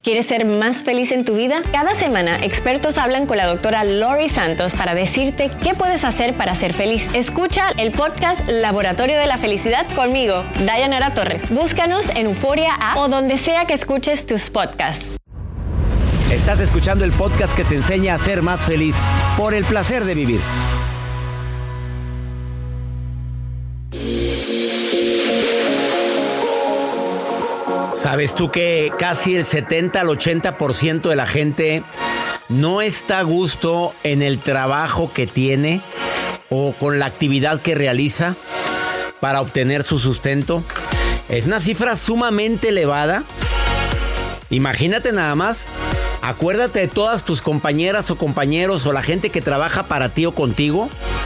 ¿Quieres ser más feliz en tu vida? Cada semana, expertos hablan con la doctora Lori Santos para decirte qué puedes hacer para ser feliz. Escucha el podcast Laboratorio de la Felicidad conmigo, Dayanara Torres. Búscanos en Euforia App o donde sea que escuches tus podcasts. Estás escuchando el podcast que te enseña a ser más feliz por el placer de vivir. ¿Sabes tú que casi el 70 al 80% de la gente no está a gusto en el trabajo que tiene o con la actividad que realiza para obtener su sustento? Es una cifra sumamente elevada. Imagínate nada más. Acuérdate de todas tus compañeras o compañeros o la gente que trabaja para ti o contigo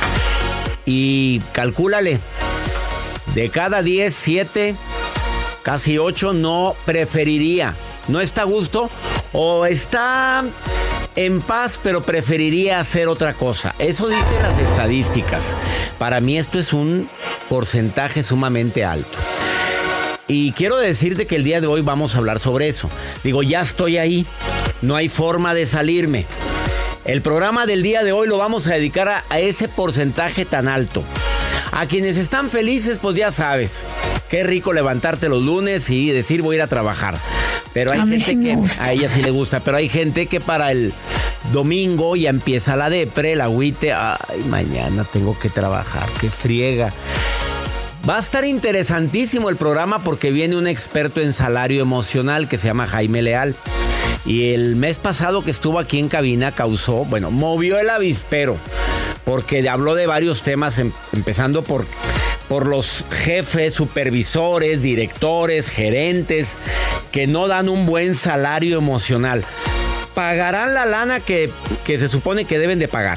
y calcúlale. De cada 10, 7... casi 8 no preferiría, no está a gusto o está en paz, pero preferiría hacer otra cosa. Eso dicen las estadísticas. Para mí esto es un porcentaje sumamente alto. Y quiero decirte que el día de hoy vamos a hablar sobre eso. Digo, ya estoy ahí, no hay forma de salirme. El programa del día de hoy lo vamos a dedicar a ese porcentaje tan alto. A quienes están felices, pues ya sabes. Qué rico levantarte los lunes y decir voy a ir a trabajar. Pero hay gente que a ella sí le gusta, pero hay gente que para el domingo ya empieza la depre, el agüite. Ay, mañana tengo que trabajar, qué friega. Va a estar interesantísimo el programa porque viene un experto en salario emocional que se llama Jaime Leal. Y el mes pasado que estuvo aquí en cabina movió el avispero. Porque habló de varios temas, empezando por los jefes, supervisores, directores, gerentes, que no dan un buen salario emocional. Pagarán la lana que se supone que deben de pagar.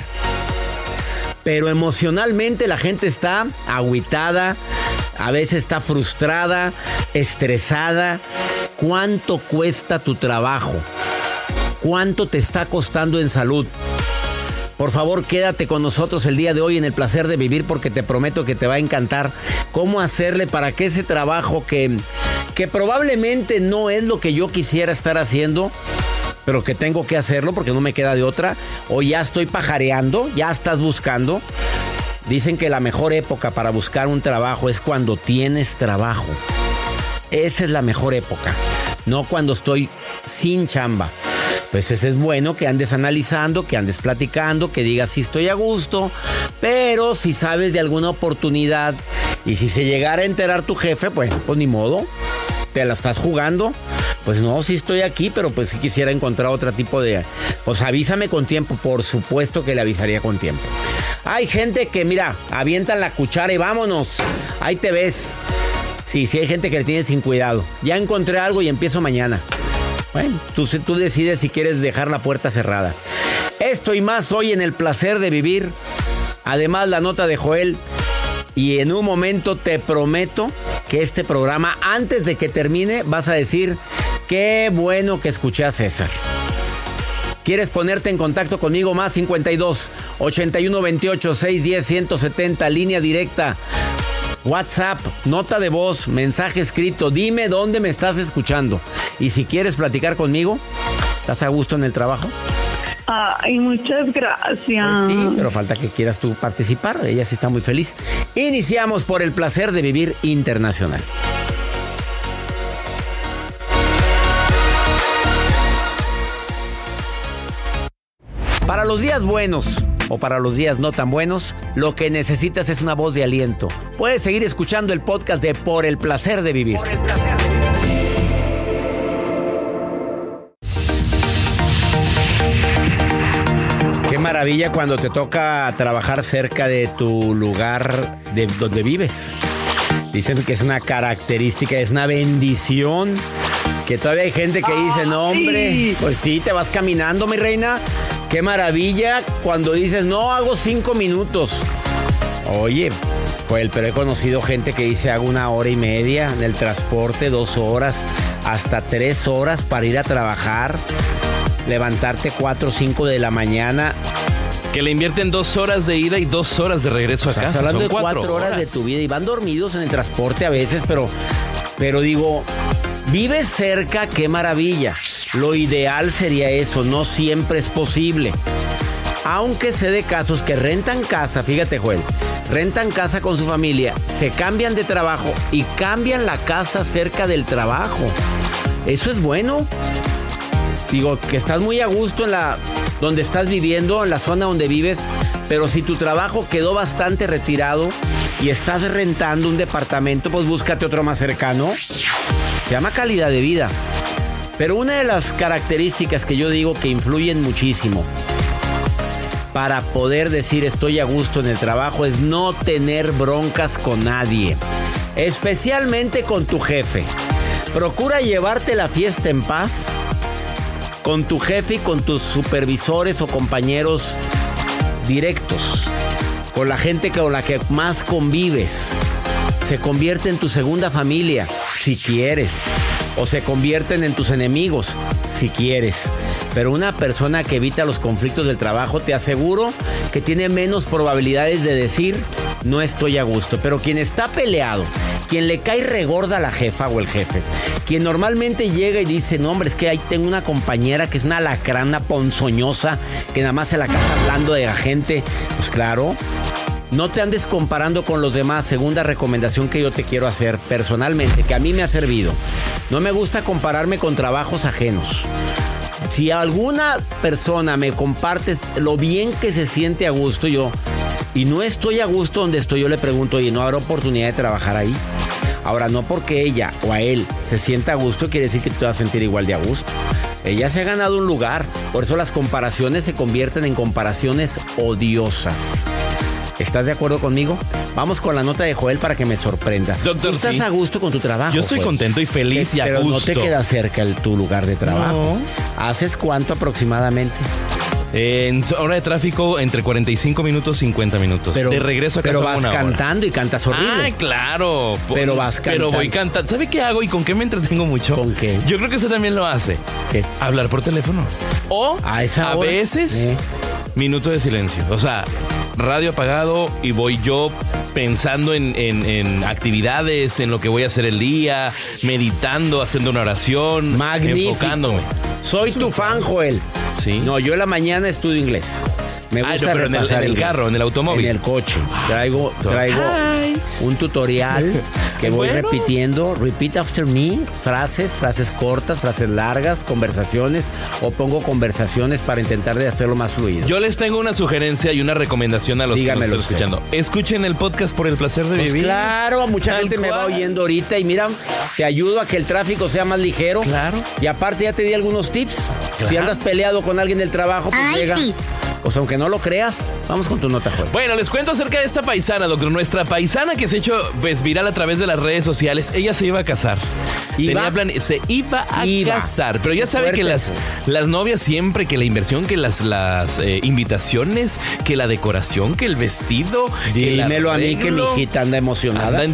Pero emocionalmente la gente está agüitada, a veces está frustrada, estresada. ¿Cuánto cuesta tu trabajo? ¿Cuánto te está costando en salud? Por favor, quédate con nosotros el día de hoy en el placer de vivir porque te prometo que te va a encantar cómo hacerle para que ese trabajo que probablemente no es lo que yo quisiera estar haciendo, pero que tengo que hacerlo porque no me queda de otra, o ya estoy pajareando, ya estás buscando. Dicen que la mejor época para buscar un trabajo es cuando tienes trabajo. Esa es la mejor época, no cuando estoy sin chamba. Pues es bueno que andes analizando, que andes platicando, que digas si estoy a gusto, pero si sabes de alguna oportunidad y si se llegara a enterar tu jefe, pues ni modo, te la estás jugando. Pues no, sí estoy aquí, pero pues si quisiera encontrar otro tipo de... Pues avísame con tiempo, por supuesto que le avisaría con tiempo. Hay gente que, mira, avientan la cuchara y vámonos, ahí te ves. Sí, hay gente que le tiene sin cuidado. Ya encontré algo y empiezo mañana. Bueno, tú decides si quieres dejar la puerta cerrada. Esto y más hoy en el placer de vivir. Además, la nota de Joel. Y en un momento te prometo que este programa, antes de que termine, vas a decir qué bueno que escuché a César. ¿Quieres ponerte en contacto conmigo? Más 52 81 28 610 170, línea directa. WhatsApp, nota de voz, mensaje escrito. Dime dónde me estás escuchando. Y si quieres platicar conmigo, ¿estás a gusto en el trabajo? Ay, muchas gracias. Pues sí, pero falta que quieras tú participar. Ella sí está muy feliz. Iniciamos por el placer de vivir internacional. Para los días buenos o para los días no tan buenos, lo que necesitas es una voz de aliento. Puedes seguir escuchando el podcast de Por el placer de vivir. Por el placer de vivir. Qué maravilla cuando te toca trabajar cerca de tu lugar de donde vives. Dicen que es una característica, es una bendición. Que todavía hay gente que dice, no hombre, pues sí, te vas caminando, mi reina. Qué maravilla cuando dices, no, hago 5 minutos. Oye, pues, pero he conocido gente que dice, hago 1 hora y media en el transporte, 2 horas, hasta 3 horas para ir a trabajar, levantarte 4 o 5 de la mañana. Que le invierten 2 horas de ida y 2 horas de regreso a casa. Estás hablando de 4 horas de tu vida y van dormidos en el transporte a veces, pero digo, vives cerca, qué maravilla. Lo ideal sería eso, no siempre es posible. Aunque sé de casos que rentan casa, fíjate, Joel, rentan casa con su familia, se cambian de trabajo y cambian la casa cerca del trabajo. Eso es bueno. Digo, que estás muy a gusto donde estás viviendo, en la zona donde vives, pero si tu trabajo quedó bastante retirado y estás rentando un departamento, pues búscate otro más cercano. Se llama calidad de vida. Pero una de las características que yo digo que influyen muchísimo para poder decir estoy a gusto en el trabajo es no tener broncas con nadie, especialmente con tu jefe. Procura llevarte la fiesta en paz con tu jefe y con tus supervisores o compañeros directos, con la gente con la que más convives. Se convierte en tu segunda familia, si quieres, o se convierten en tus enemigos, si quieres. Pero una persona que evita los conflictos del trabajo, te aseguro que tiene menos probabilidades de decir no estoy a gusto. Pero quien está peleado, quien le cae regorda a la jefa o el jefe, quien normalmente llega y dice, no hombre, es que ahí tengo una compañera que es una alacrana ponzoñosa, que nada más se la casa hablando de la gente, pues claro, no te andes comparando con los demás. Segunda recomendación que yo te quiero hacer personalmente, que a mí me ha servido. No me gusta compararme con trabajos ajenos. Si alguna persona me compartes lo bien que se siente a gusto, y no estoy a gusto donde estoy, yo le pregunto, oye, ¿no habrá oportunidad de trabajar ahí? Ahora, no porque ella o a él se sienta a gusto, quiere decir que te vas a sentir igual de a gusto. Ella se ha ganado un lugar. Por eso las comparaciones se convierten en comparaciones odiosas. ¿Estás de acuerdo conmigo? Vamos con la nota de Joel para que me sorprenda. Doctor, ¿tú estás sí. a gusto con tu trabajo? Yo estoy contento y feliz y a gusto. Pero no te queda cerca tu lugar de trabajo. No. ¿Haces cuánto aproximadamente? En hora de tráfico, entre 45 minutos y 50 minutos. De regreso a casa. Pero vas una cantando hora. Y cantas horrible. ¡Ay, claro! Pero vas cantando. Pero voy cantando. ¿Sabe qué hago y con qué me entretengo mucho? ¿Con qué? Yo creo que usted también lo hace. ¿Qué? Hablar por teléfono. O a veces, minuto de silencio. O sea, radio apagado y voy yo pensando en actividades, en lo que voy a hacer el día, meditando, haciendo una oración. Magnífico. Enfocándome. Soy tu fan, Joel. Sí. No, yo en la mañana estudio inglés. Me gusta pero en el carro, en el automóvil. En el coche. Traigo un tutorial que voy repitiendo. Repeat after me. Frases cortas, frases largas, conversaciones. O pongo conversaciones para intentar de hacerlo más fluido. Yo les tengo una sugerencia y una recomendación a los que nos están escuchando. Escuchen el podcast Por el Placer de Vivir. Claro, mucha gente me va oyendo ahorita. Y mira, te ayudo a que el tráfico sea más ligero. Claro. Y aparte ya te di algunos tips. Claro. Si andas peleado con alguien del trabajo, pues llega. Sí. Pues aunque no lo creas, vamos con tu nota, Joel. Bueno, les cuento acerca de esta paisana, doctor. Nuestra paisana que se ha hecho pues viral a través de las redes sociales. Ella se iba a casar. Se iba a casar. Pero ya sabe que las novias siempre, que la inversión, que las invitaciones, que la decoración, que el vestido. Dímelo a mí que mi hijita anda emocionada. Anda en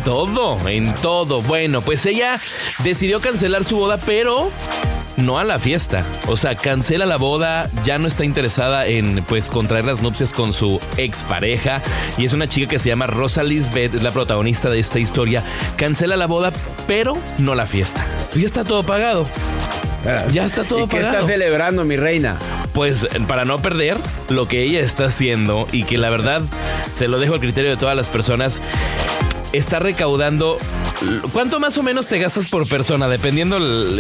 todo. Bueno, pues ella decidió cancelar su boda, pero no a la fiesta. O sea, cancela la boda, ya no está interesada en pues contraer las nupcias con su expareja. Y es una chica que se llama Rosa Lisbeth, es la protagonista de esta historia. Cancela la boda, pero no la fiesta. Ya está todo pagado. Ya está todo pagado. ¿Y qué está celebrando, mi reina? Pues para no perder lo que ella está haciendo, y que la verdad se lo dejo al criterio de todas las personas, está recaudando. ¿Cuánto más o menos te gastas por persona? Dependiendo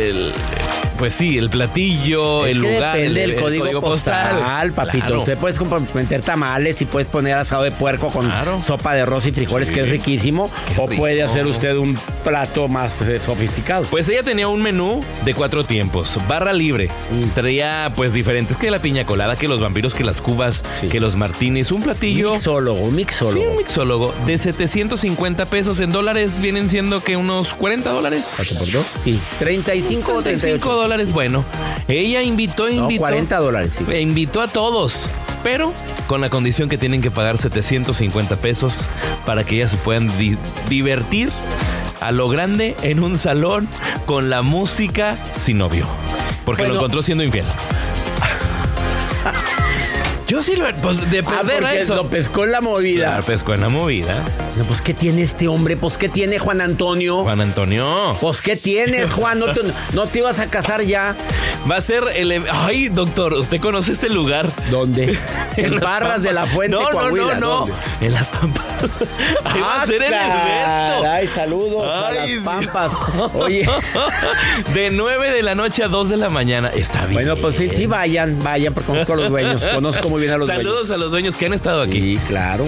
pues sí, el platillo, el lugar, depende del código postal, papito. Claro. Usted puede meter tamales y puedes poner asado de puerco con sopa de arroz y frijoles, que es riquísimo. O puede hacer usted un plato más sofisticado. Pues ella tenía un menú de 4 tiempos, barra libre. Traía pues diferentes, que la piña colada, que los vampiros, que las cubas, que los martinis. Un platillo. Un mixólogo. Sí, un mixólogo de 750 pesos. En dólares vienen siendo que unos $40. ¿8 por 2? Sí. 35 o 38. $35. Bueno, ella invitó. No, $40, sí. Invitó a todos, pero con la condición que tienen que pagar 750 pesos para que ellas se puedan divertir a lo grande en un salón con la música sin novio. Porque lo encontró siendo infiel. Yo sí pues de perder porque eso. lo pescó en la movida. Claro, pescó en la movida. No, pues, ¿qué tiene este hombre? Pues, ¿qué tiene Juan Antonio? Juan Antonio. Pues, ¿qué tienes, Juan? ¿No te ibas a casar ya? Va a ser Ay, doctor, ¿usted conoce este lugar? ¿Dónde? En Barras de la Fuente, Coahuila. No. En Las Pampas. Ahí va a ser el evento. Ay, saludos a Las Pampas. Oye. De 9 de la noche a 2 de la mañana. Está bien. Bueno, pues sí, vayan, porque conozco a los dueños. Conozco muy bien a los dueños. Saludos a los dueños que han estado aquí. Sí, claro.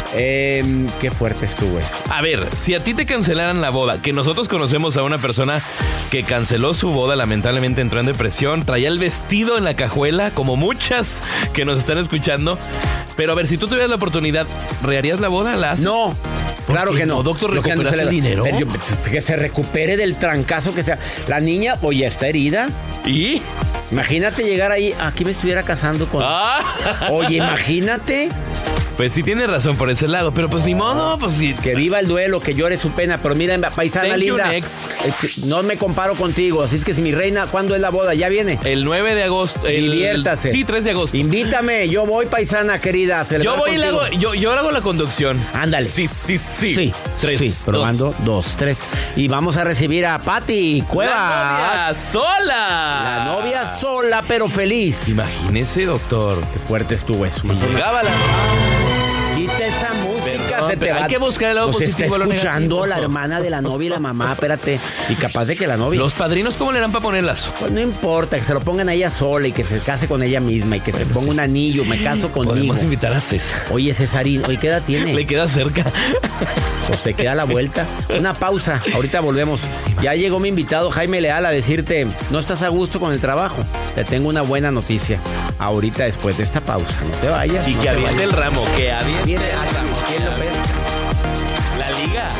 Qué fuerte estuvo eso. A ver, si a ti te cancelaran la boda, que nosotros conocemos a una persona que canceló su boda, lamentablemente entró en depresión, traía el vestido en la cajuela, como muchas que nos están escuchando. Pero a ver, si tú tuvieras la oportunidad, ¿reharías la boda? ¿La haces? No. Claro que no. Doctor, ¿recuperas el dinero? Que se recupere del trancazo que sea. La niña, oye, está herida. ¿Y? Imagínate llegar ahí, aquí me estuviera casando con... Oye, imagínate. Pues sí tiene razón por ese lado, pero pues ni modo, pues sí. Que viva el duelo, que llore su pena, pero mira, paisana linda, no me comparo contigo, así es que si mi reina, ¿cuándo es la boda? ¿Ya viene? El 9 de agosto. Diviértase. Sí, 3 de agosto. Invítame, yo voy, paisana querida. Yo voy y yo hago la conducción. Ándale. Sí. 3, sí, probando, 2, 3. Y vamos a recibir a Pati Cuevas. La novia sola. La novia sola, pero feliz. Imagínese, doctor. Qué fuerte estuvo eso. Y llegaba la... Quita esa música, perdón, se te va. Hay que buscar el lado positivo. Está escuchando la hermana de la novia y la mamá, espérate. Y capaz de que la novia... ¿Los padrinos cómo le harán para ponerlas? Pues no importa, que se lo pongan a ella sola y que se case con ella misma y que se ponga un anillo, me caso conmigo. Podemos invitar a César. Oye, Cesarín, ¿hoy qué edad tiene? Le queda cerca. Pues te queda la vuelta. Una pausa, ahorita volvemos. Ya llegó mi invitado Jaime Leal a decirte, no estás a gusto con el trabajo. Te tengo una buena noticia. Ahorita después de esta pausa, no te vayas. Y no que aviente el ramo, que aviente el ramo. ¿Quién lo pesca? La liga.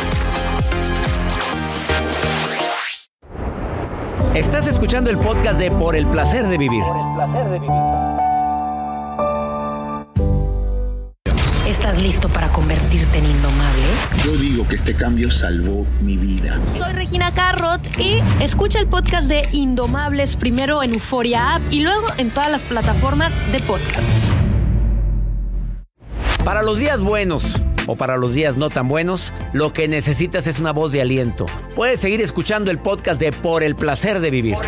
Estás escuchando el podcast de Por el Placer de Vivir. ¿Estás listo para convertirte en indomable? Yo digo que este cambio salvó mi vida. Soy Regina Carrot y escucha el podcast de Indomables primero en Euforia App y luego en todas las plataformas de podcasts. Para los días buenos o para los días no tan buenos, lo que necesitas es una voz de aliento. Puedes seguir escuchando el podcast de Por el Placer de Vivir.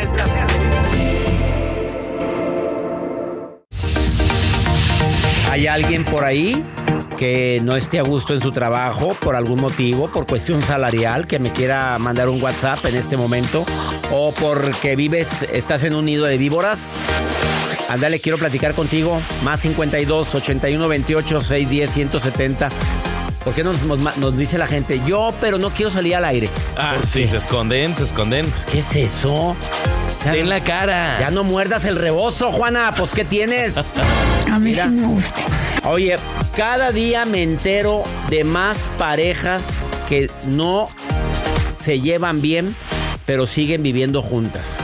¿Hay alguien por ahí que no esté a gusto en su trabajo por algún motivo, por cuestión salarial, que me quiera mandar un WhatsApp en este momento? ¿O porque estás en un nido de víboras? Ándale, quiero platicar contigo. Más 52 81 28 610 170. ¿Por qué nos dice la gente? Pero no quiero salir al aire. Sí, se esconden. Pues, ¿qué es eso? En la cara. Ya no muerdas el rebozo, Juana. Pues, ¿qué tienes? A mí sí me gusta. Oye, cada día me entero de más parejas que no se llevan bien, pero siguen viviendo juntas.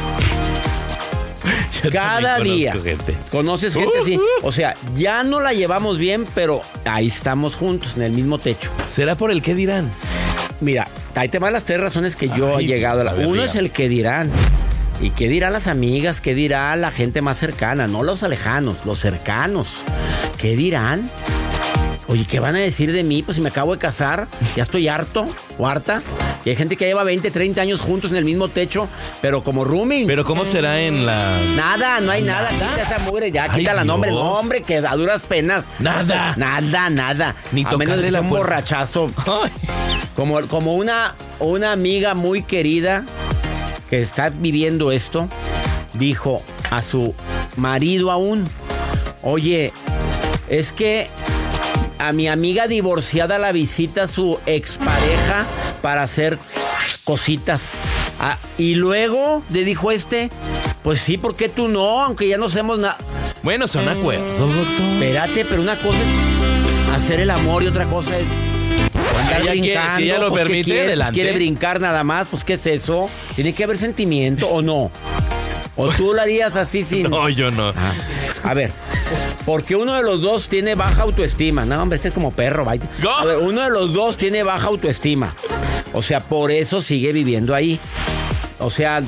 Cada día. ¿Conoces gente así? O sea, ya no la llevamos bien, pero ahí estamos juntos, en el mismo techo. ¿Será por el qué dirán? Mira, ahí te van las 3 razones que yo he llegado a la... Uno es el qué dirán. ¿Y qué dirán las amigas? ¿Qué dirá la gente más cercana? No los lejanos, los cercanos. ¿Qué dirán? Oye, ¿qué van a decir de mí? Pues si me acabo de casar, ya estoy harto o harta. Y hay gente que lleva 20, 30 años juntos en el mismo techo, pero como rooming. ¿Pero cómo será en la...? Nada, no hay nada. Quita esa mugre, ya, quítala, nombre. No, hombre, que a duras penas. Nada. Nada. Ni a menos de que sea un puerta. borrachazo. Como una amiga muy querida que está viviendo esto, dijo a su marido aún, oye, es que a mi amiga divorciada la visita su expareja para hacer cositas. Y luego le dijo pues sí, ¿por qué tú no? Aunque ya no hacemos nada. Bueno, son acuerdos, doctor. Espérate, pero una cosa es hacer el amor y otra cosa es andar brincando. Si ella lo permite, adelante. Quiere brincar nada más, pues ¿qué es eso? Tiene que haber sentimiento, ¿o no? ¿O tú lo harías así sin...? No, yo no. A ver, porque uno de los dos tiene baja autoestima. No, hombre, este es como perro, vaya. A ver, uno de los dos tiene baja autoestima. O sea, por eso sigue viviendo ahí. O sea,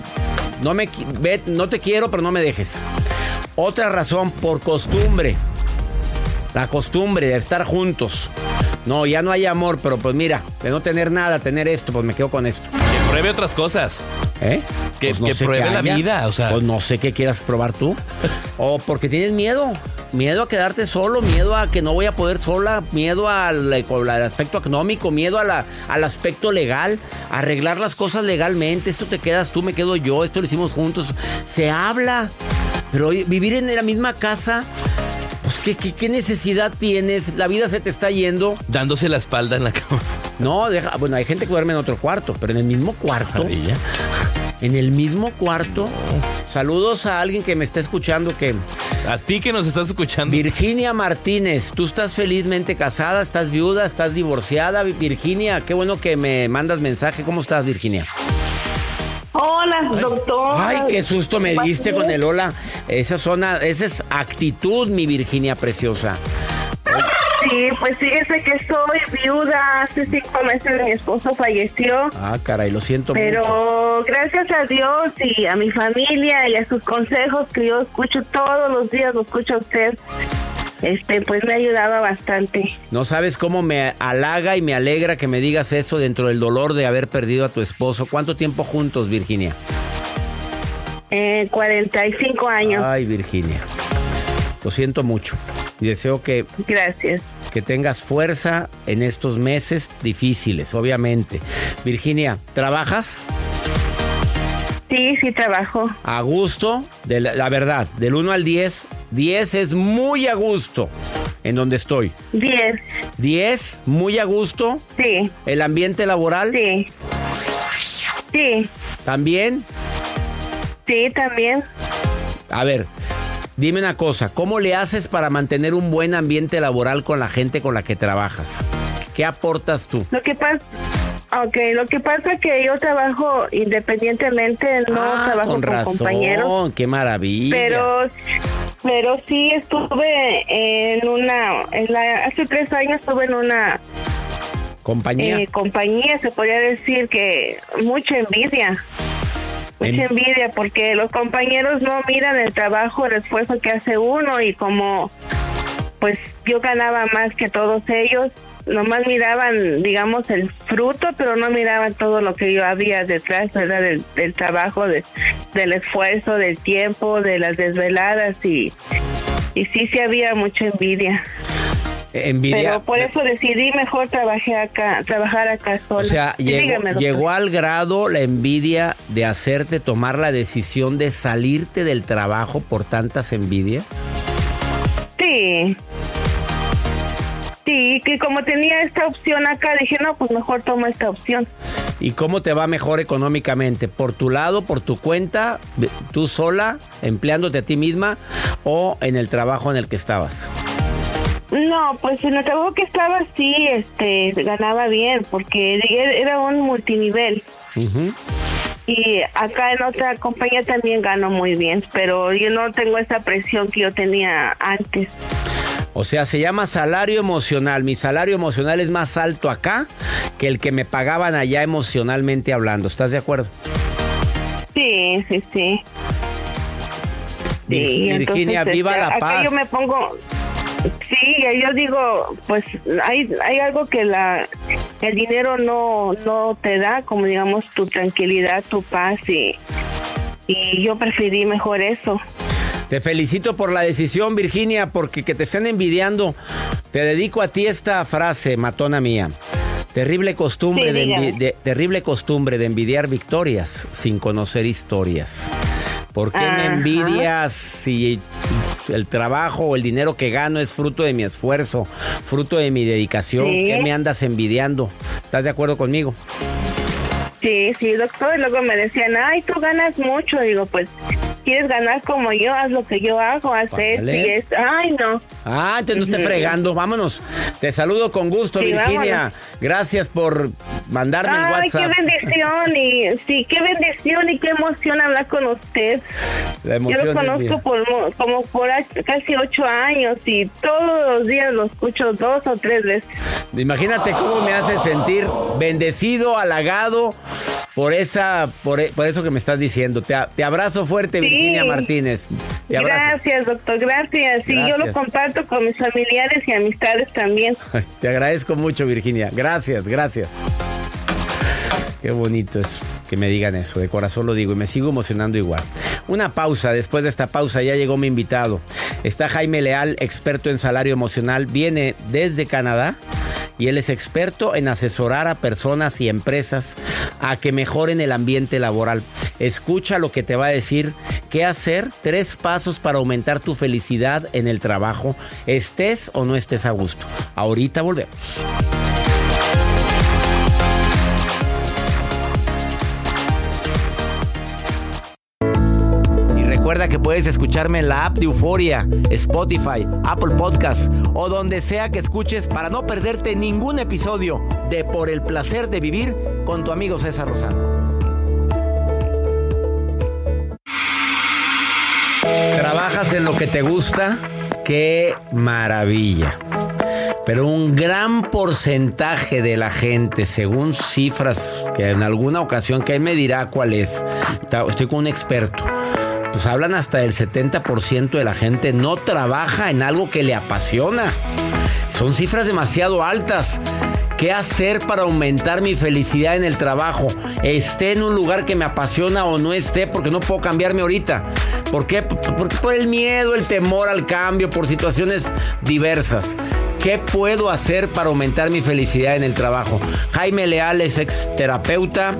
no te quiero, pero no me dejes. Otra razón, por costumbre. La costumbre de estar juntos. No, ya no hay amor, pero pues mira, de no tener nada, tener esto, pues me quedo con esto. Que pruebe otras cosas. ¿Eh? Que Pues no sé pruebe qué la haya. vida, o sea. Pues no sé qué quieras probar tú. O porque tienes miedo. Miedo a quedarte solo, miedo a que no voy a poder sola, miedo al aspecto económico, miedo al aspecto legal, arreglar las cosas legalmente. Esto te quedas tú, me quedo yo, esto lo hicimos juntos. Se habla, pero vivir en la misma casa, pues ¿qué necesidad tienes? La vida se te está yendo. Dándose la espalda en la cama. No, bueno, hay gente que duerme en otro cuarto, pero en el mismo cuarto. Maravilla. En el mismo cuarto. Saludos a alguien que me está escuchando que... A ti que nos estás escuchando. Virginia Martínez, tú estás felizmente casada, estás viuda, estás divorciada. Virginia, qué bueno que me mandas mensaje. ¿Cómo estás, Virginia? Hola, doctor. Ay, qué susto me diste con el hola. Esa es actitud, mi Virginia preciosa. Sí, pues fíjese que soy viuda. Hace 5 meses mi esposo falleció. Ah, caray, lo siento mucho. Pero gracias a Dios y a mi familia y a sus consejos que yo escucho todos los días, lo escucho a usted, pues me ha ayudado bastante. No sabes cómo me halaga y me alegra que me digas eso dentro del dolor de haber perdido a tu esposo. ¿Cuánto tiempo juntos, Virginia? 45 años. Ay, Virginia, lo siento mucho. Y deseo Gracias. que tengas fuerza en estos meses difíciles, obviamente. Virginia, ¿trabajas? Sí, trabajo. A gusto, la verdad, del 1 al 10, 10 es muy a gusto en donde estoy. 10. 10, muy a gusto. Sí. ¿El ambiente laboral? Sí. Sí. ¿También? Sí, también. A ver, dime una cosa, ¿cómo le haces para mantener un buen ambiente laboral con la gente con la que trabajas? ¿Qué aportas tú? Lo que pasa es que yo trabajo independientemente, no trabajo con con razón, compañeros. qué maravilla. Pero sí estuve hace 3 años estuve en una compañía, se podría decir que mucha envidia. Mucha envidia porque los compañeros no miran el trabajo, el esfuerzo que hace uno y como pues yo ganaba más que todos ellos, nomás miraban, digamos, el fruto, pero no miraban todo lo que yo había detrás, ¿verdad? Del trabajo, del esfuerzo, del tiempo, de las desveladas y sí había mucha envidia. Pero por eso decidí mejor trabajar acá sola. O sea, llegó al grado la envidia de hacerte tomar la decisión de salirte del trabajo por tantas envidias. Sí, que como tenía esta opción acá, dije, no, pues mejor tomo esta opción. ¿Y cómo te va mejor económicamente? ¿Por tu lado, por tu cuenta, tú sola, empleándote a ti misma o en el trabajo en el que estabas? No, pues en el trabajo que estaba sí, ganaba bien, porque era un multinivel. Uh-huh. Y acá en otra compañía también gano muy bien, pero yo no tengo esa presión que yo tenía antes. O sea, se llama salario emocional. Mi salario emocional es más alto acá que el que me pagaban allá emocionalmente hablando. ¿Estás de acuerdo? Sí. Virginia, entonces, viva la paz. Acá yo me pongo... Sí, yo digo, pues hay algo que el dinero no te da, como digamos tu tranquilidad, tu paz y yo preferí mejor eso. Te felicito por la decisión, Virginia, porque que te estén envidiando. Te dedico a ti esta frase, matona mía. Terrible costumbre, terrible costumbre de envidiar victorias sin conocer historias. ¿Por qué me envidias si el trabajo o el dinero que gano es fruto de mi esfuerzo, fruto de mi dedicación? Sí. ¿Qué me andas envidiando? ¿Estás de acuerdo conmigo? Sí, doctor. Y luego me decían, ay, tú ganas mucho. Digo, pues, ¿quieres ganar como yo? Haz lo que yo hago, haz esto y esto. Ay, no. Entonces no esté fregando. Vámonos. Te saludo con gusto, Virginia. Vámonos. Gracias por mandarme el WhatsApp. Qué bendición. Qué bendición y qué emoción hablar con usted. La emoción yo lo conozco por casi 8 años y todos los días lo escucho 2 o 3 veces. Imagínate cómo me hace sentir bendecido, halagado por eso que me estás diciendo. Te abrazo fuerte, sí. Virginia Martínez. Gracias, doctor, gracias. Sí, yo lo comparto con mis familiares y amistades también. Te agradezco mucho, Virginia. Gracias. Qué bonito es que me digan eso, de corazón lo digo y me sigo emocionando igual. Una pausa, después de esta pausa ya llegó mi invitado. Está Jaime Leal, experto en salario emocional, viene desde Canadá y él es experto en asesorar a personas y empresas a que mejoren el ambiente laboral. Escucha lo que te va a decir, qué hacer, 3 pasos para aumentar tu felicidad en el trabajo, estés o no estés a gusto. Ahorita volvemos. Recuerda que puedes escucharme en la app de Euforia, Spotify, Apple Podcast o donde sea que escuches para no perderte ningún episodio de Por el Placer de Vivir con tu amigo César Lozano. ¿Trabajas en lo que te gusta? ¡Qué maravilla! Pero un gran porcentaje de la gente, según cifras que en alguna ocasión, que él me dirá cuál es, estoy con un experto, pues hablan hasta del 70% de la gente no trabaja en algo que le apasiona. Son cifras demasiado altas. ¿Qué hacer para aumentar mi felicidad en el trabajo? Esté en un lugar que me apasiona o no esté, porque no puedo cambiarme ahorita. ¿Por qué? Porque por el miedo, el temor al cambio, por situaciones diversas. ¿Qué puedo hacer para aumentar mi felicidad en el trabajo? Jaime Leal es exterapeuta,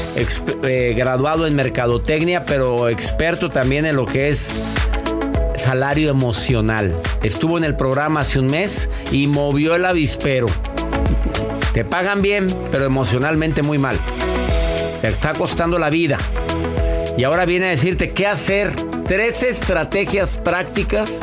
graduado en mercadotecnia, pero experto también en lo que es salario emocional. Estuvo en el programa hace un mes y movió el avispero. Te pagan bien, pero emocionalmente muy mal. Te está costando la vida. Y ahora viene a decirte qué hacer. 3 estrategias prácticas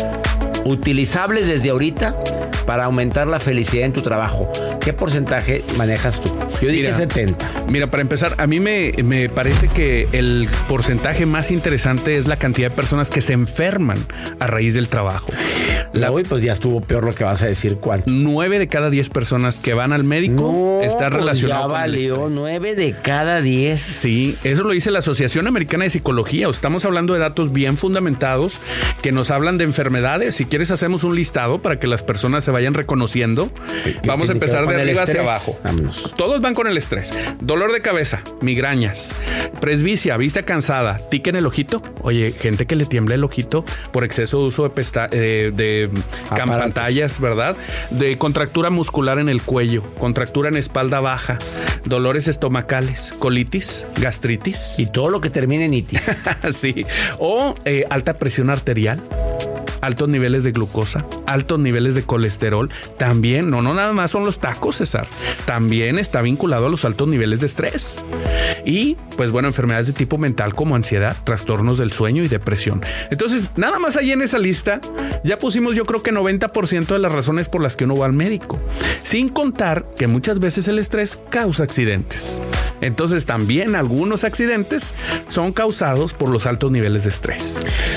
utilizables desde ahorita para aumentar la felicidad en tu trabajo. ¿Qué porcentaje manejas tú? Yo dije 70. Mira, para empezar, a mí me parece que el porcentaje más interesante es la cantidad de personas que se enferman a raíz del trabajo. Hoy pues ya estuvo peor lo que vas a decir. ¿Cuánto? 9 de cada 10 personas que van al médico está relacionado con el estrés. 9 de cada 10. Sí, eso lo dice la Asociación Americana de Psicología. Estamos hablando de datos bien fundamentados que nos hablan de enfermedades. Si quieres hacemos un listado para que las personas se vayan reconociendo. Vamos a empezar de arriba hacia abajo. Vámonos. Todos van con el estrés. Dolor de cabeza, migrañas, presbicia, vista cansada, tic en el ojito. Oye, gente que le tiembla el ojito por exceso de uso de pantallas, ¿verdad? De contractura muscular en el cuello, contractura en espalda baja, dolores estomacales, colitis, gastritis. Y todo lo que termine en itis. Sí. O alta presión arterial, altos niveles de glucosa, altos niveles de colesterol. También, no nada más son los tacos, César. También está vinculado a los altos niveles de estrés. Y, pues bueno, enfermedades de tipo mental como ansiedad, trastornos del sueño y depresión. Entonces, nada más ahí en esa lista, ya pusimos yo creo que 90% de las razones por las que uno va al médico. Sin contar que muchas veces el estrés causa accidentes. Entonces, también algunos accidentes son causados por los altos niveles de estrés.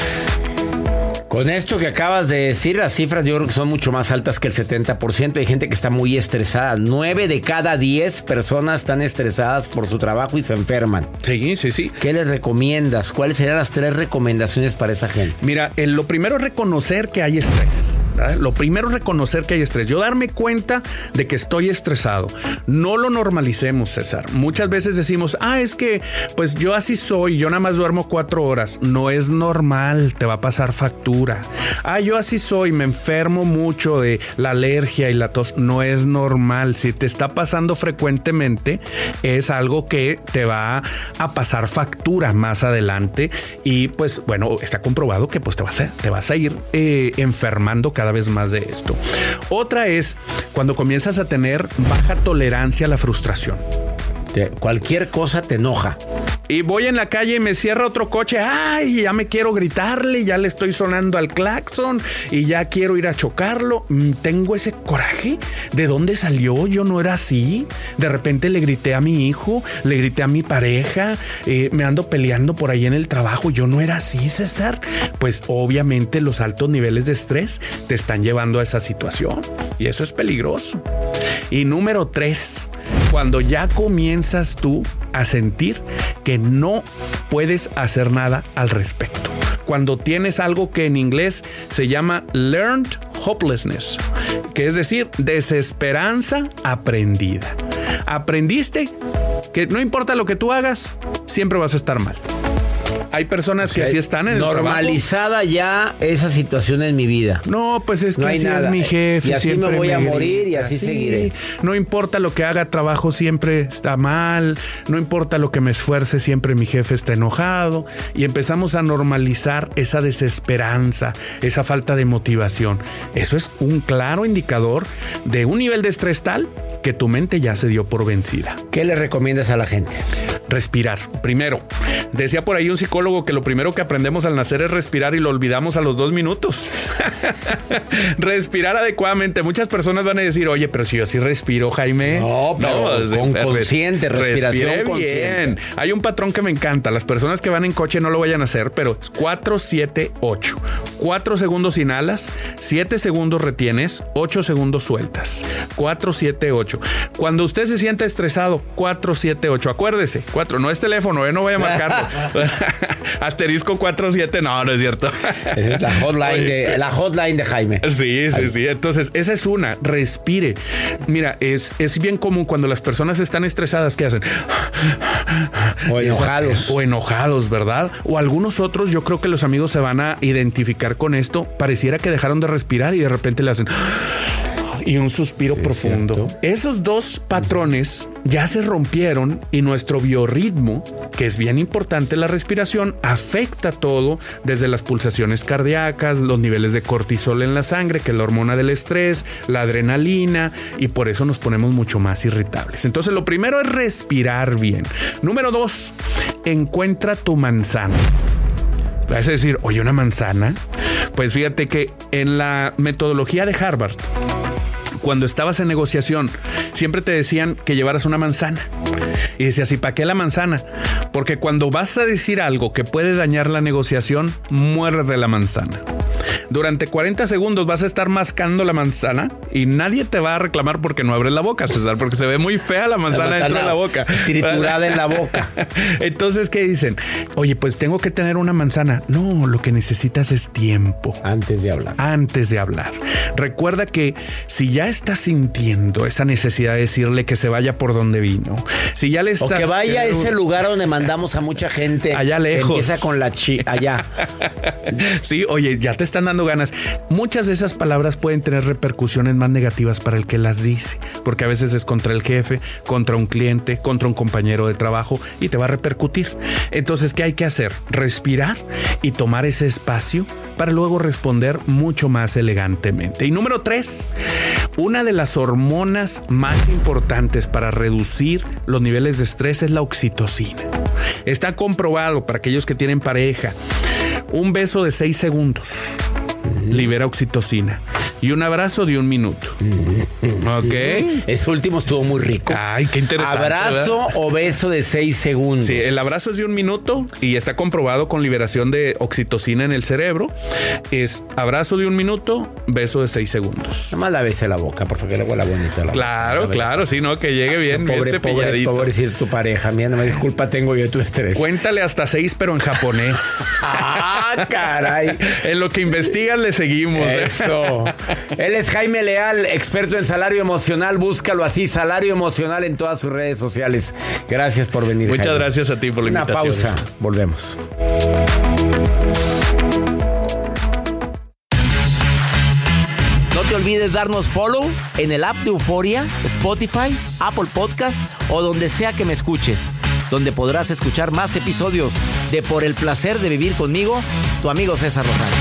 Con esto que acabas de decir, las cifras yo creo que son mucho más altas que el 70%. Hay gente que está muy estresada. 9 de cada 10 personas están estresadas por su trabajo y se enferman. Sí, sí, sí. ¿Qué les recomiendas? ¿Cuáles serían las 3 recomendaciones para esa gente? Mira, lo primero es reconocer que hay estrés, ¿verdad? Lo primero es reconocer que hay estrés. Yo darme cuenta de que estoy estresado. No lo normalicemos, César. Muchas veces decimos, es que pues yo así soy, yo nada más duermo 4 horas. No es normal, te va a pasar factura. Yo así soy, me enfermo mucho de la alergia y la tos. No es normal. Si te está pasando frecuentemente, es algo que te va a pasar factura más adelante. Y pues bueno, está comprobado que pues te vas a ir enfermando cada vez más de esto. Otra es cuando comienzas a tener baja tolerancia a la frustración. Cualquier cosa te enoja. Y voy en la calle y me cierra otro coche. Ya me quiero gritarle, ya le estoy sonando al claxon y ya quiero ir a chocarlo. Tengo ese coraje. ¿De dónde salió? Yo no era así. De repente le grité a mi hijo, le grité a mi pareja, me ando peleando por ahí en el trabajo. Yo no era así, César. Pues obviamente los altos niveles de estrés te están llevando a esa situación y eso es peligroso. Y número 3, Cuando ya comienzas tú a sentir que no puedes hacer nada al respecto. Cuando tienes algo que en inglés se llama learned hopelessness, que es decir, desesperanza aprendida. Aprendiste que no importa lo que tú hagas, siempre vas a estar mal. Hay personas que así están en el normalizada trabajo. Ya esa situación en mi vida. No, pues es que no hay así nada. Es mi jefe. Y así siempre me voy a morir y así seguiré. No importa lo que haga, trabajo siempre está mal. No importa lo que me esfuerce, siempre mi jefe está enojado. Y empezamos a normalizar esa desesperanza, esa falta de motivación. Eso es un claro indicador de un nivel de estrés tal que tu mente ya se dio por vencida. ¿Qué le recomiendas a la gente? Respirar. Primero, decía por ahí un psicólogo que lo primero que aprendemos al nacer es respirar y lo olvidamos a los 2 minutos. Respirar adecuadamente. Muchas personas van a decir, oye, pero si yo sí respiro, Jaime. No, pero con consciente, respiración respiré consciente. Bien. Hay un patrón que me encanta. Las personas que van en coche no lo vayan a hacer, pero es 4, 7, 8. 4 segundos inhalas, 7 segundos retienes, 8 segundos sueltas. 4, 7, 8. Cuando usted se sienta estresado, 4, 7, 8. Acuérdese, 4. No es teléfono, no vaya a marcarlo. Asterisco 47, no es cierto. Esa es la hotline de Jaime. Sí. Entonces, esa es una. Respire. Mira, es bien común cuando las personas están estresadas, ¿qué hacen? O enojados. O enojados, ¿verdad? O algunos otros, yo creo que los amigos se van a identificar con esto. Pareciera que dejaron de respirar y de repente le hacen... y un suspiro profundo. ¿Cierto? Esos dos patrones ya se rompieron y nuestro biorritmo, que es bien importante la respiración, afecta todo desde las pulsaciones cardíacas, los niveles de cortisol en la sangre, que es la hormona del estrés, la adrenalina, y por eso nos ponemos mucho más irritables. Entonces, lo primero es respirar bien. Número 2, encuentra tu manzana. Vas a decir, oye, ¿una manzana? Pues fíjate que en la metodología de Harvard, cuando estabas en negociación, siempre te decían que llevaras una manzana. Y decías, ¿y para qué la manzana? Porque cuando vas a decir algo que puede dañar la negociación, muerde la manzana. Durante 40 segundos vas a estar mascando la manzana y nadie te va a reclamar porque no abres la boca, César, porque se ve muy fea la manzana dentro de la boca. Triturada en la boca. Entonces, ¿qué dicen? Oye, pues tengo que tener una manzana. No, lo que necesitas es tiempo. Antes de hablar. Antes de hablar. Recuerda que si ya estás sintiendo esa necesidad de decirle que se vaya por donde vino, si ya le estás... O que vaya a ese lugar donde mandamos a mucha gente. Allá lejos. Empieza con la allá. Sí, oye, ya te están dando ganas. Muchas de esas palabras pueden tener repercusiones más negativas para el que las dice, porque a veces es contra el jefe, contra un cliente, contra un compañero de trabajo y te va a repercutir. Entonces, ¿qué hay que hacer? Respirar y tomar ese espacio para luego responder mucho más elegantemente. Y número 3, una de las hormonas más importantes para reducir los niveles de estrés es la oxitocina. Está comprobado para aquellos que tienen pareja. Un beso de 6 segundos libera oxitocina. Y un abrazo de 1 minuto. ¿Ok? Ese último estuvo muy rico. Ay, qué interesante. Abrazo, ¿verdad? O beso de 6 segundos. Sí, el abrazo es de 1 minuto y está comprobado con liberación de oxitocina en el cerebro. Es abrazo de 1 minuto, beso de 6 segundos. Nada más la besé la boca, por favor, que le huela bonita la boca. Claro, sí, ¿no? Que llegue bien, bien cepilladito. Pobre decir tu pareja. Mira, no me disculpa, tengo yo tu estrés. Cuéntale hasta 6, pero en japonés. ¡Ah, caray! En lo que investigas le seguimos. Eso. Él es Jaime Leal, experto en salario emocional. Búscalo así, Salario Emocional, en todas sus redes sociales. Gracias por venir, Muchas Jaime. Gracias a ti por la invitación. Una pausa. Volvemos. No te olvides darnos follow en el app de Euforia, Spotify, Apple Podcast o donde sea que me escuches, donde podrás escuchar más episodios de Por el Placer de Vivir Conmigo, tu amigo César Lozano.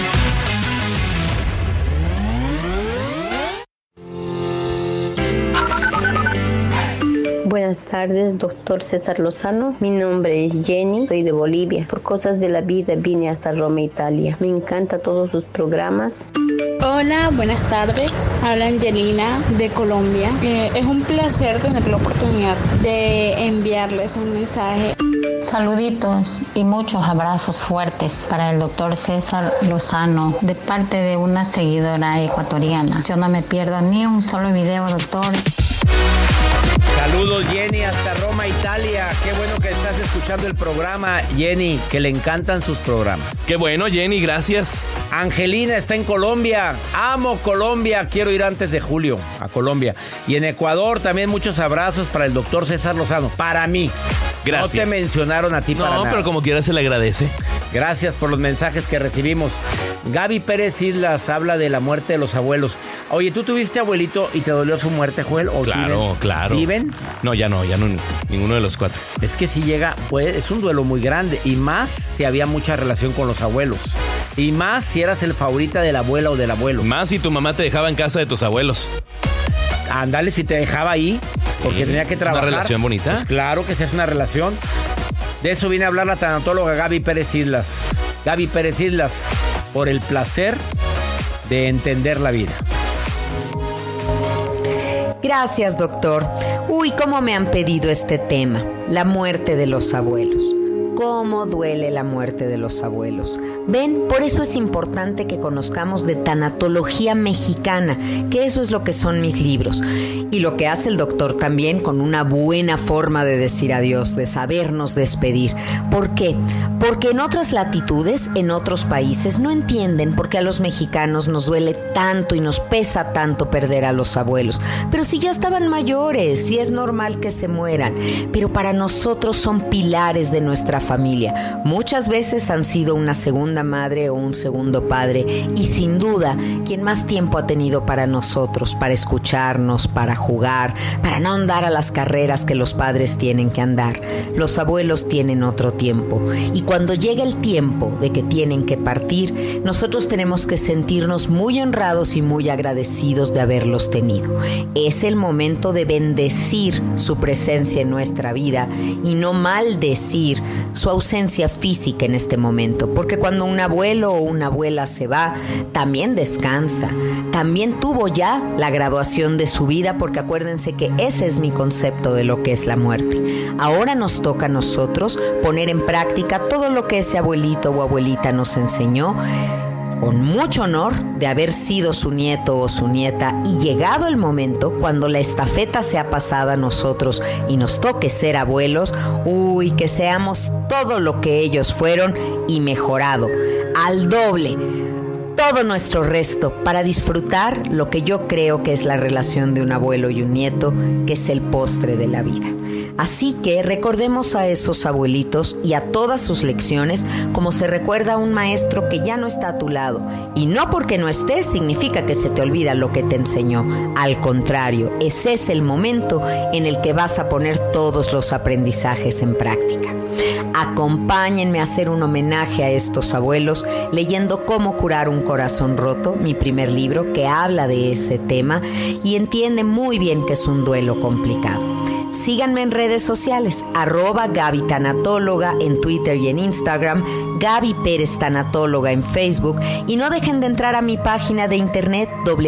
Buenas tardes, doctor César Lozano. Mi nombre es Jenny, soy de Bolivia. Por cosas de la vida vine hasta Roma, Italia. Me encanta todos sus programas. Hola, buenas tardes. Habla Angelina de Colombia. Es un placer tener la oportunidad de enviarles un mensaje. Saluditos y muchos abrazos fuertes para el doctor César Lozano de parte de una seguidora ecuatoriana. Yo no me pierdo ni un solo video, doctor. Saludos, Jenny, hasta Roma, Italia. Qué bueno que estás escuchando el programa, Jenny, que le encantan sus programas. Qué bueno, Jenny, gracias. Angelina está en Colombia. Amo Colombia. Quiero ir antes de julio a Colombia. Y en Ecuador también muchos abrazos para el doctor César Lozano. Para mí. Gracias. No te mencionaron a ti para nada. No, pero como quiera se le agradece. Gracias por los mensajes que recibimos. Gaby Pérez Islas habla de la muerte de los abuelos. Oye, ¿tú tuviste abuelito y te dolió su muerte, Joel? ¿O claro, viven? claro. ¿Viven? No, ya no, ninguno de los cuatro. Es que si llega, pues es un duelo muy grande. Y más si había mucha relación con los abuelos. Y más si eras el favorita de la abuela o del abuelo. Más si tu mamá te dejaba en casa de tus abuelos. Ándale, si te dejaba ahí, porque tenía que trabajar. ¿Una relación bonita? Pues claro que sí es una relación. De eso viene a hablar la tanatóloga Gaby Pérez Islas. Gaby Pérez Islas, por el placer de entender la vida. Gracias, doctor. Uy, cómo me han pedido este tema, la muerte de los abuelos. Cómo duele la muerte de los abuelos. Ven, por eso es importante que conozcamos de tanatología mexicana, que eso es lo que son mis libros. Y lo que hace el doctor también con una buena forma de decir adiós, de sabernos despedir. ¿Por qué? Porque en otras latitudes, en otros países, no entienden por qué a los mexicanos nos duele tanto y nos pesa tanto perder a los abuelos. Pero si ya estaban mayores, si es normal que se mueran. Pero para nosotros son pilares de nuestra familia. Muchas veces han sido una segunda madre o un segundo padre y sin duda quien más tiempo ha tenido para nosotros, para escucharnos, para jugar, para no andar a las carreras que los padres tienen que andar. Los abuelos tienen otro tiempo y cuando llega el tiempo de que tienen que partir, nosotros tenemos que sentirnos muy honrados y muy agradecidos de haberlos tenido. Es el momento de bendecir su presencia en nuestra vida y no maldecir su ausencia física en este momento, porque cuando un abuelo o una abuela se va, también descansa, también tuvo ya la graduación de su vida, porque acuérdense que ese es mi concepto de lo que es la muerte. Ahora nos toca a nosotros poner en práctica todo lo que ese abuelito o abuelita nos enseñó, con mucho honor de haber sido su nieto o su nieta, y llegado el momento, cuando la estafeta sea pasada a nosotros y nos toque ser abuelos, que seamos todo lo que ellos fueron y mejorado, al doble, todo nuestro resto, para disfrutar lo que yo creo que es la relación de un abuelo y un nieto, que es el postre de la vida. Así que recordemos a esos abuelitos y a todas sus lecciones como se recuerda a un maestro que ya no está a tu lado. Y no porque no esté significa que se te olvida lo que te enseñó. Al contrario, ese es el momento en el que vas a poner todos los aprendizajes en práctica. Acompáñenme a hacer un homenaje a estos abuelos leyendo Cómo curar un corazón roto, mi primer libro que habla de ese tema y entiende muy bien que es un duelo complicado. Síganme en redes sociales, @Gaby Tanatóloga en Twitter y en Instagram, Gaby Pérez Tanatóloga en Facebook, y no dejen de entrar a mi página de internet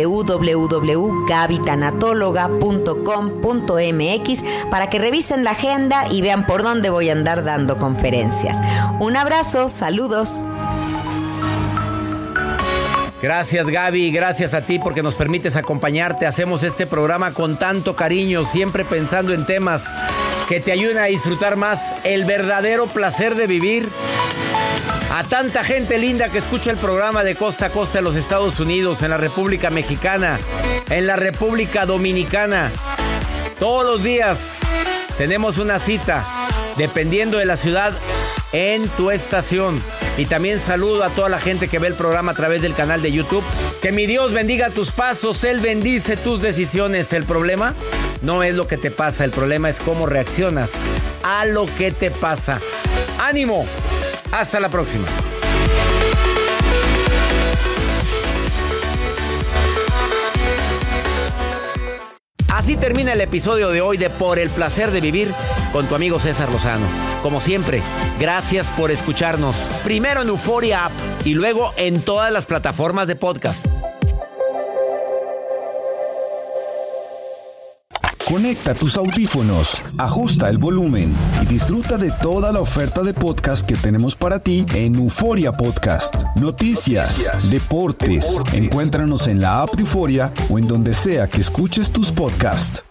www.gabytanatóloga.com.mx para que revisen la agenda y vean por dónde voy a andar dando conferencias. Un abrazo, saludos. Gracias, Gaby, gracias a ti porque nos permites acompañarte. Hacemos este programa con tanto cariño, siempre pensando en temas que te ayuden a disfrutar más el verdadero placer de vivir. A tanta gente linda que escucha el programa de costa a costa en los Estados Unidos, en la República Mexicana, en la República Dominicana. Todos los días tenemos una cita, dependiendo de la ciudad, en tu estación. Y también saludo a toda la gente que ve el programa a través del canal de YouTube. Que mi Dios bendiga tus pasos, Él bendice tus decisiones. El problema no es lo que te pasa, el problema es cómo reaccionas a lo que te pasa. ¡Ánimo! Hasta la próxima. Así termina el episodio de hoy de Por el Placer de Vivir con tu amigo César Lozano. Como siempre, gracias por escucharnos. Primero en Euforia App y luego en todas las plataformas de podcast. Conecta tus audífonos, ajusta el volumen y disfruta de toda la oferta de podcast que tenemos para ti en Euforia Podcast. Noticias, deportes. Encuéntranos en la app de Euforia o en donde sea que escuches tus podcasts.